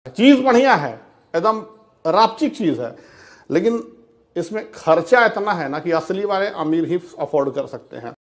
चीज बढ़िया है, एकदम रापचिक चीज है, लेकिन इसमें खर्चा इतना है ना कि असली वाले अमीर ही अफोर्ड कर सकते हैं।